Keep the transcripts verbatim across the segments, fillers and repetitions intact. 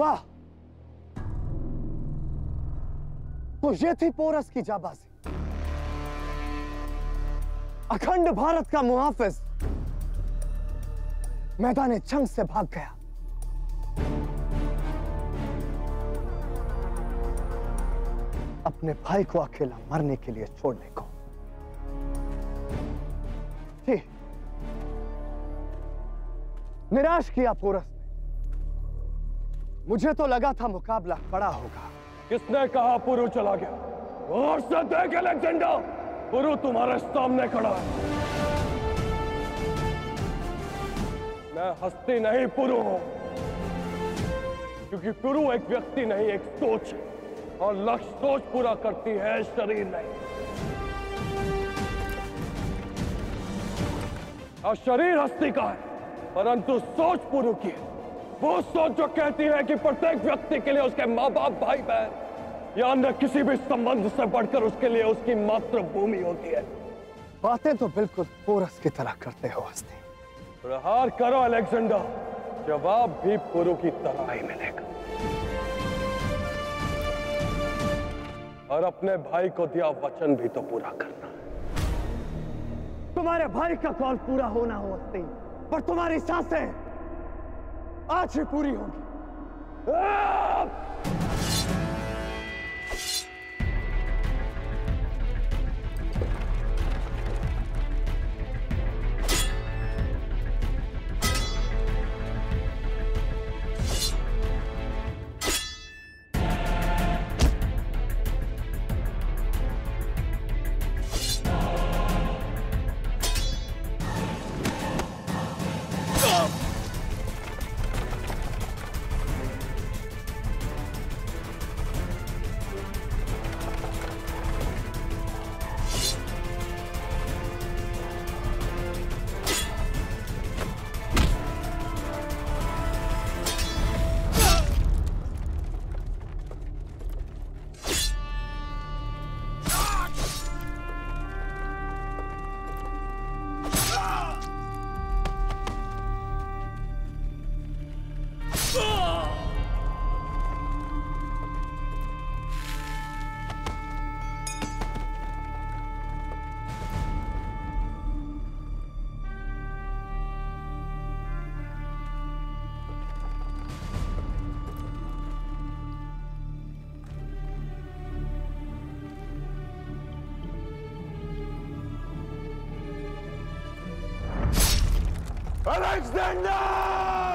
वाह, तो ये थी पोरस की जाबाजी। अखंड भारत का मुहाफिज मैदान जंग से भाग गया। अपने भाई को अकेला मरने के लिए छोड़ने को। जी, निराश किया पोरस ने। मुझे तो लगा था मुकाबला बड़ा होगा। किसने कहा पुरु चला गया? और से देख अलेक्जेंडर, पुरु तुम्हारे सामने खड़ा है। मैं हस्ती नहीं पुरु हूं, क्योंकि पुरु एक व्यक्ति नहीं, एक सोच है, और लक्ष्य सोच पूरा करती है, शरीर नहीं। और शरीर हस्ती का है, परंतु सोच पुरु की है। वो सोच जो कहती है कि प्रत्येक व्यक्ति के लिए उसके माँ बाप, भाई बहन या अन्य किसी भी संबंध से बढ़कर उसके लिए उसकी मातृभूमि होती है। बातें तो बिल्कुल पोरस की तरह करते हो हस्ती। प्रहार करो अलेक्जेंडर, जवाब भी पुरु की तरह ही मिलेगा। और अपने भाई को दिया वचन भी तो पूरा करना है। तुम्हारे भाई का कॉल पूरा होना हो हस्ती, पर तुम्हारी सांसें आज ही पूरी होगी। Alexander!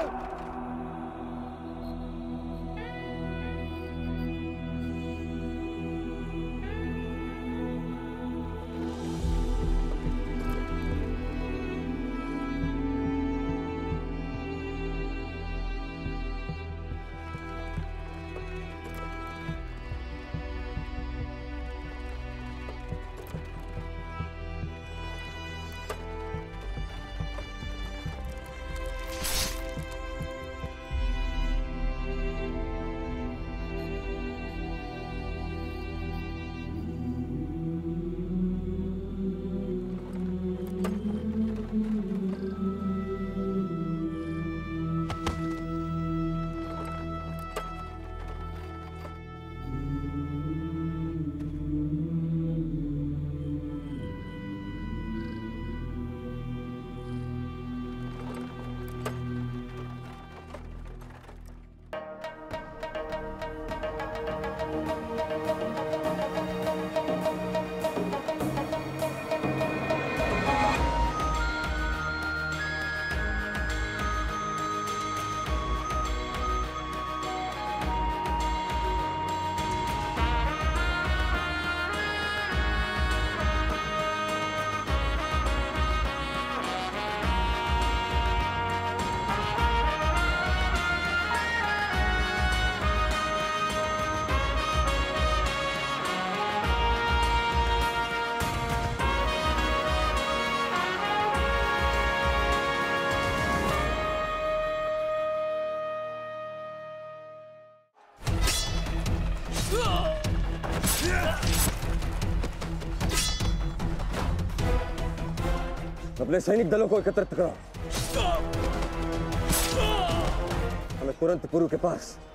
अपने सैनिक दलों को एकत्रित करो। हमें तुरंत पुरु के पास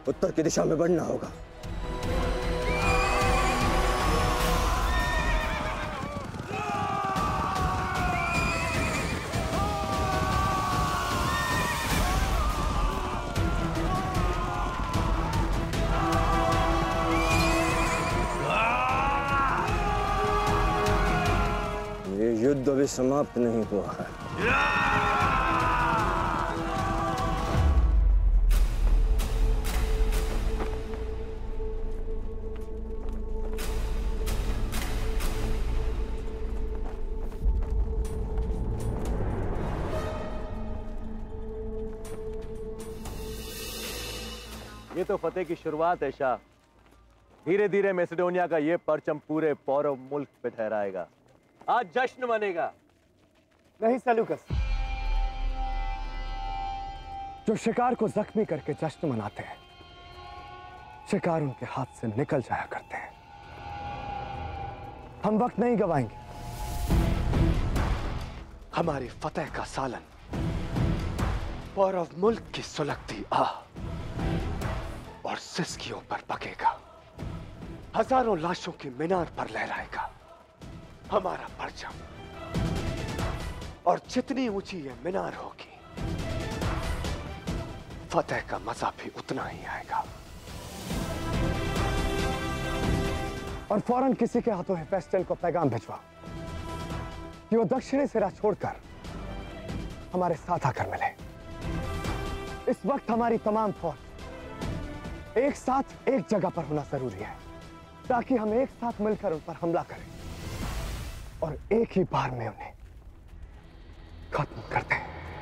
उत्तर की दिशा में बढ़ना होगा। ये युद्ध अभी समाप्त नहीं हुआ है। ये तो फतेह की शुरुआत है शाह। धीरे धीरे मैसेडोनिया का ये परचम पूरे पौरव मुल्क पे ठहराएगा। आज जश्न मनेगा। नहीं सेल्यूकस, जो शिकार को जख्मी करके जश्न मनाते हैं, शिकार उनके हाथ से निकल जाया करते हैं। हम वक्त नहीं गवाएंगे। हमारी फतेह का सालन पौरव मुल्क की सुलगती आह और सिसकियों पर पकेगा। हजारों लाशों की मीनार पर लहराएगा हमारा परचम। और जितनी ऊंची ये मीनार होगी, फतेह का मजा भी उतना ही आएगा। और फौरन किसी के हाथों हेफेस्टल को पैगाम भिजवा कि वो दक्षिणी सिरा छोड़कर हमारे साथ आकर मिले। इस वक्त हमारी तमाम फौज एक साथ एक जगह पर होना जरूरी है, ताकि हम एक साथ मिलकर उन पर हमला करें और एक ही बार में उन्हें खत्म कर दें।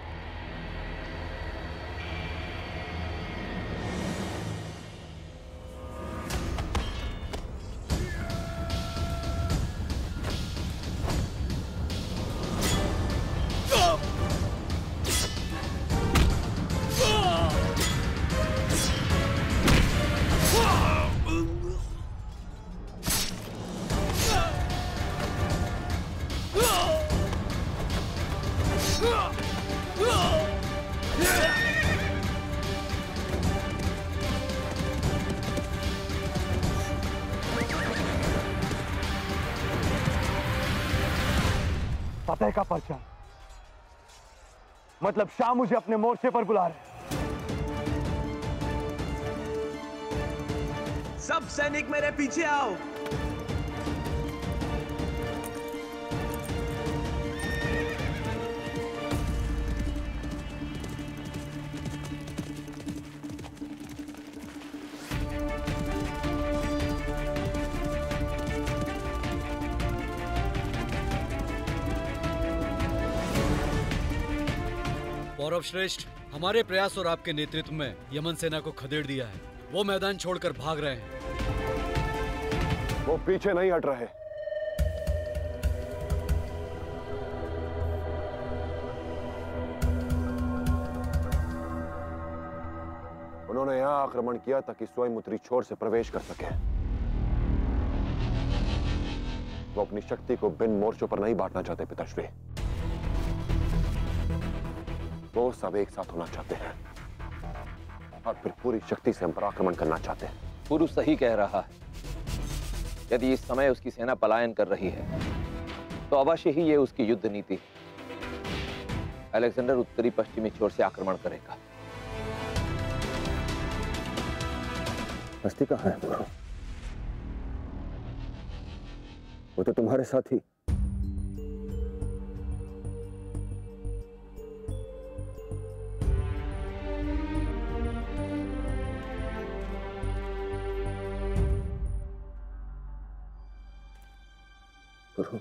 फतेह का परचम, मतलब शाह मुझे अपने मोर्चे पर बुला रहे हैं। सब सैनिक मेरे पीछे आओ। पौरव श्रेष्ठ, हमारे प्रयास और आपके नेतृत्व में यमन सेना को खदेड़ दिया है। वो मैदान छोड़कर भाग रहे हैं। वो पीछे नहीं हट रहे। उन्होंने यहां आक्रमण किया ताकि स्वयं उत्तरी छोर से प्रवेश कर सके। वो अपनी शक्ति को बिन मोर्चों पर नहीं बांटना चाहते पिताश्री। वो सब एक साथ होना चाहते हैं और फिर पूरी शक्ति से हम पर आक्रमण करना चाहते हैं। पुरु सही कह रहा है। यदि इस समय उसकी सेना पलायन कर रही है तो अवश्य ही ये उसकी युद्ध नीति। अलेक्जेंडर उत्तरी पश्चिमी छोर से आक्रमण करेगा। हस्ती कहाँ है? वो तो तुम्हारे साथ ही। प्रभु,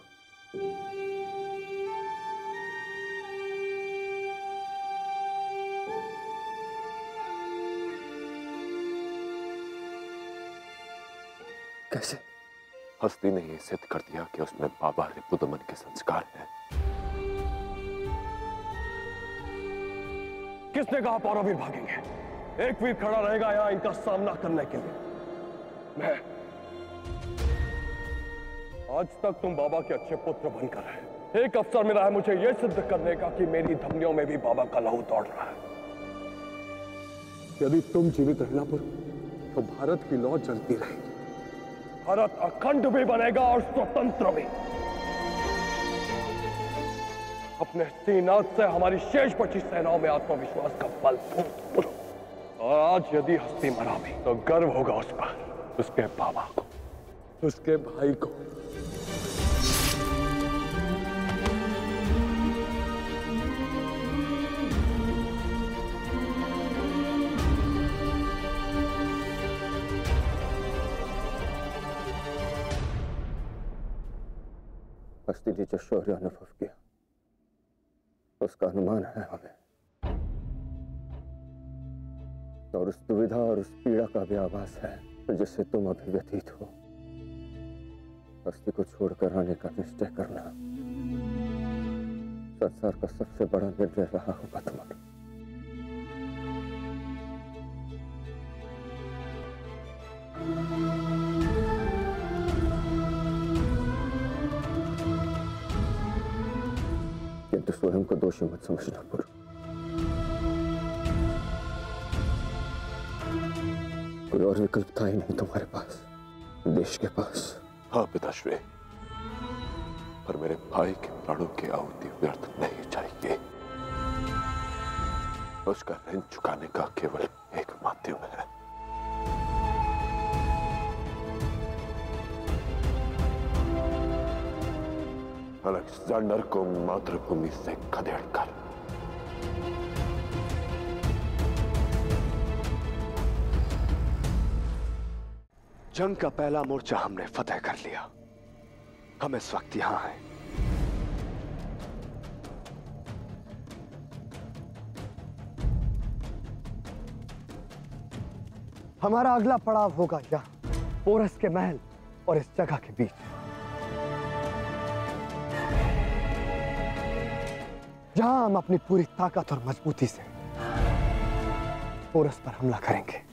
कैसे? हस्ती ने यह सिद्ध कर दिया कि उसमें बाबा रिपुदमन के संस्कार हैं। किसने कहा पौरवीर भागेंगे? एक वीर खड़ा रहेगा यहाँ इनका सामना करने के लिए। मैं आज तक तुम बाबा के अच्छे पुत्र बनकर है। एक अवसर मिला है मुझे यह सिद्ध करने का कि मेरी धमनियों में भी बाबा का लहू दौड़ रहा है। यदि तुम जीवित रहना पुरु तो भारत की लौ जलती रहेगी। भारत अखंड भी बनेगा और स्वतंत्र भी। अपने सीनात से हमारी शेष बची सेनाओं में आत्मविश्वास का बल फूंक उठो। और आज यदि हस्ती मरा भी तो गर्व होगा उस पर, उसके बाबा को, उसके भाई को। हस्ती ने जो शौर्य अनुभव किया उसका अनुमान है हमें, और उस दुविधा और उस पीड़ा का भी आभास है जिससे तुम अभी व्यतीत हो। हस्ती को छोड़कर आने का निश्चय करना संसार का सबसे बड़ा निर्णय रहा होगा तुम्हारा। किंतु स्वयं को दोषी मत समझना पुरु। कोई और विकल्प था ही नहीं तुम्हारे पास, देश के पास। हाँ पिताश्री, पर मेरे भाई के प्राणों की आहुति व्यर्थ नहीं चाहिए। उसका ऋण चुकाने का केवल एक माध्यम है। अलेक्जेंडर को मातृभूमि से खदेड़कर जंग का पहला मोर्चा हमने फतेह कर लिया। हम इस वक्त यहां हैं। हमारा अगला पड़ाव होगा यहां, पोरस के महल और इस जगह के बीच, जहां हम अपनी पूरी ताकत और मजबूती से पोरस पर हमला करेंगे।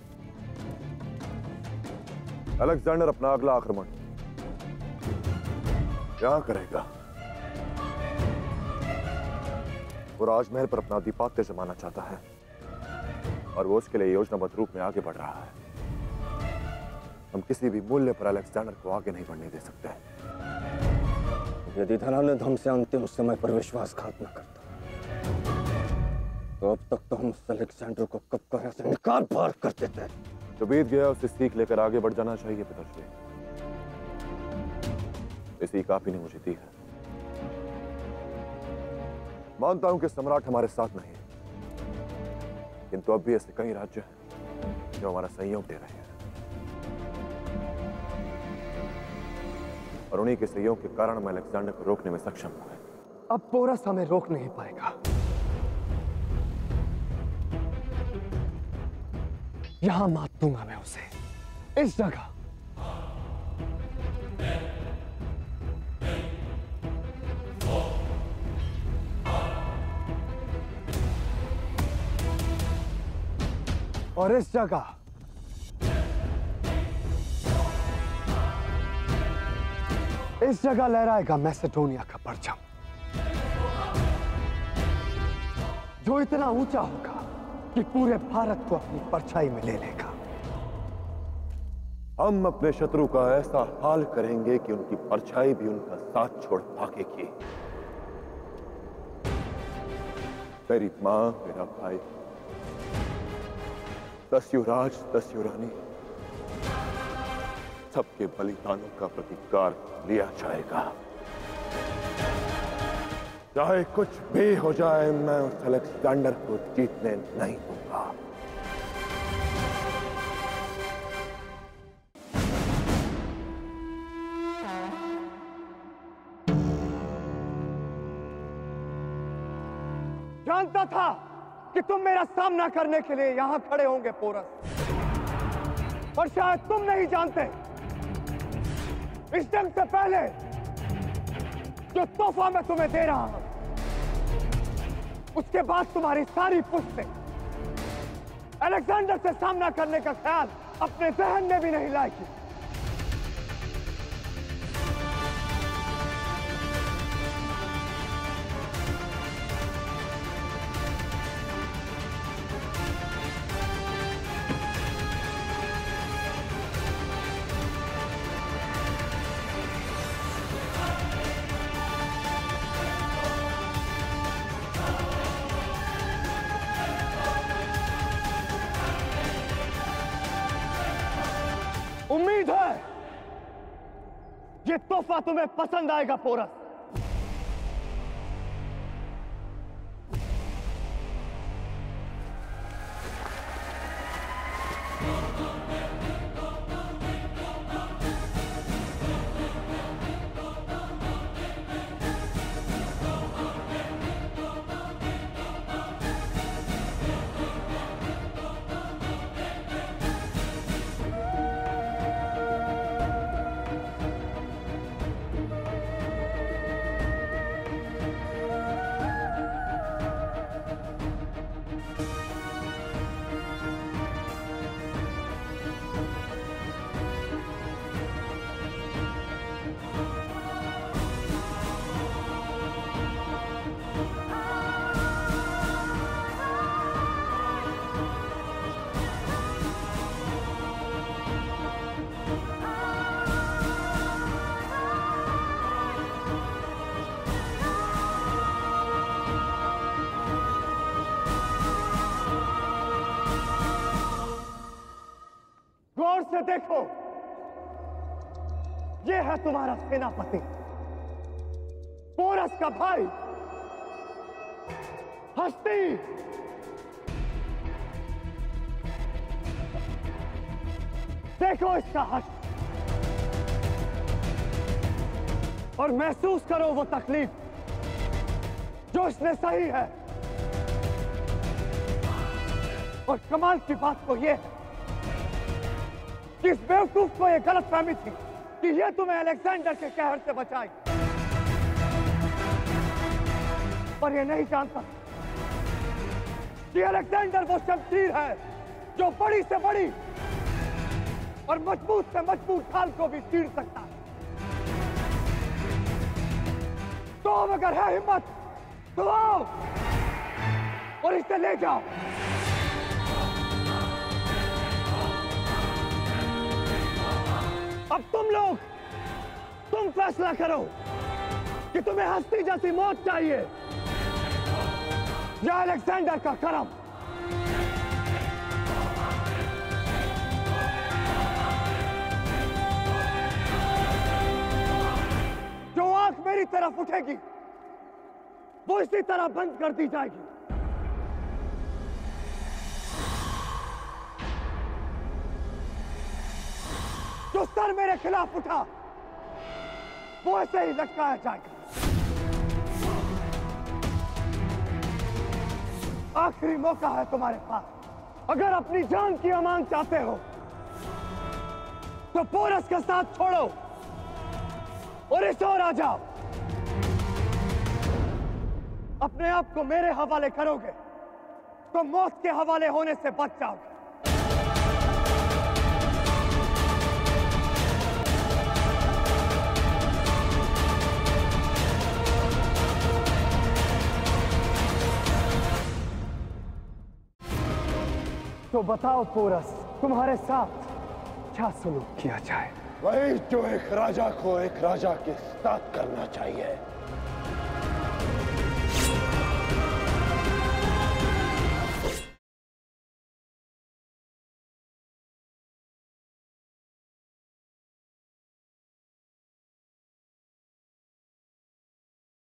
अलेक्जेंडर अपना अगला आक्रमण यहां करेगा। वो राजमहल पर अपना आधिपत्य जमाना चाहता है और वो उसके लिए योजनाबद्ध रूप में आगे बढ़ रहा है। हम किसी भी मूल्य पर अलेक्जेंडर को आगे नहीं बढ़ने दे सकते। यदि धनानंद हमसे अंतिम समय पर विश्वासघात न करता तो अब तक तो हम उस अलेक्जेंडर को कब का ऐसे निकाल पार कर देते। जो बीत गया उसे सीख लेकर आगे बढ़ जाना चाहिए पिताश्री। ये सीख आप ही ने मुझे दी है। मानता हूं कि सम्राट हमारे साथ नहीं है, किंतु अब भी ऐसे कई राज्य हैं जो हमारा सहयोग दे रहे हैं, और उन्हीं के सहयोग के कारण हम अलेक्जेंडर को रोकने में सक्षम हुए। अब पोरस हमें रोक नहीं पाएगा। यहां मात दूंगा मैं उसे, इस जगह। और इस जगह इस जगह लहराएगा मैसेडोनिया का परचम, जो इतना ऊंचा होगा कि पूरे भारत को अपनी परछाई में ले लेगा। हम अपने शत्रु का ऐसा हाल करेंगे कि उनकी परछाई भी उनका साथ छोड़ भागेगी। मेरी मां, मेरा भाई, दस युवराज, दस युवरानी, सबके बलिदानों का प्रतिकार लिया जाएगा। चाहे कुछ भी हो जाए, मैं उस अलेक्जेंडर को जीतने नहीं दूंगा। जानता था कि तुम मेरा सामना करने के लिए यहां खड़े होंगे पोरस, पर शायद तुम नहीं जानते इस जंग से पहले जो तोहफा मैं तुम्हें दे रहा हूं, उसके बाद तुम्हारी सारी पुश्तें अलेक्जेंडर से सामना करने का ख्याल अपने जहन में भी नहीं लाएगी। ये तोहफा तुम्हें पसंद आएगा पोरस। गौर से देखो, ये है तुम्हारा सेनापति, पोरस का भाई हस्ती। देखो इसका हश्र और महसूस करो वो तकलीफ जो इसने सही है। और कमाल की बात तो ये है कि इस बेवकूफ को यह गलत फहमी थी कि यह तुम्हें अलेक्जेंडर के कहर से बचाएगी, पर यह नहीं जानता कि अलेक्जेंडर वो शमशीर है जो बड़ी से बड़ी और मजबूत से मजबूत ढाल को भी चीर सकता है। तो अब अगर है हिम्मत तो आओ और इसे ले जाओ। अब तुम लोग तुम फैसला करो कि तुम्हें हस्ती जैसी मौत चाहिए या अलेक्जेंडर का करम। जो आंख मेरी तरफ उठेगी वो इसी तरह बंद कर दी जाएगी। जो सर मेरे खिलाफ उठा वो ऐसे ही लटकाया जाएगा। आखिरी मौका है तुम्हारे पास। अगर अपनी जान की अमान चाहते हो तो पोरस का साथ छोड़ो और इस ओर आ जाओ। अपने आप को मेरे हवाले करोगे तो मौत के हवाले होने से बच जाओगे। तो बताओ पोरस, तुम्हारे साथ क्या सलूक किया जाए? वही जो एक राजा को एक राजा के साथ करना चाहिए।